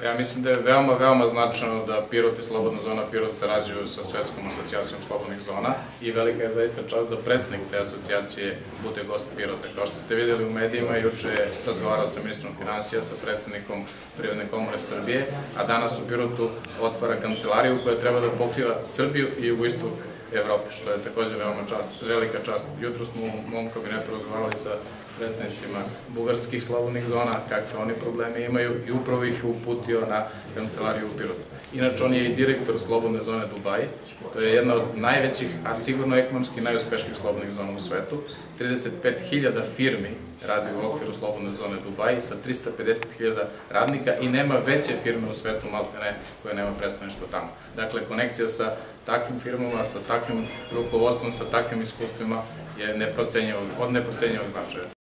Ja mislim da je veoma značajno da Pirot i Slobodna zona Pirot sarađuju sa Svetskom asocijacijom slobodnih zona i velika je zaista čast da predsednik te asocijacije bude gost Pirota. Kao što ste videli u medijima, juče je razgovarao sa ministrom finansija, sa predsednikom Privredne komore Srbije, a danas u Pirotu otvara kancelariju koja treba da pokriva Srbiju i jugoistok Evrope, što je takođe velika čast. Jutro smo u mom kabinetu razgovarali sa predstavnicima bugarskih slobodnih zona, kakve oni probleme imaju i upravo ih uputio na kancelariju u Pirotu. Inače, on je i direktor slobodne zone Dubai, to je jedna od najvećih, a sigurno ekonomski najuspešnijih slobodnih zona u svetu. 35.000 firmi radi u okviru slobodne zone Dubai sa 350.000 radnika i nema veće firme u svetu, maltene, koje nema predstavništvo tamo. Dakle, konekcija sa takvim firmama, sa takvim rukovodstvom, sa takvim iskustvima je od neprocenjivog značaja.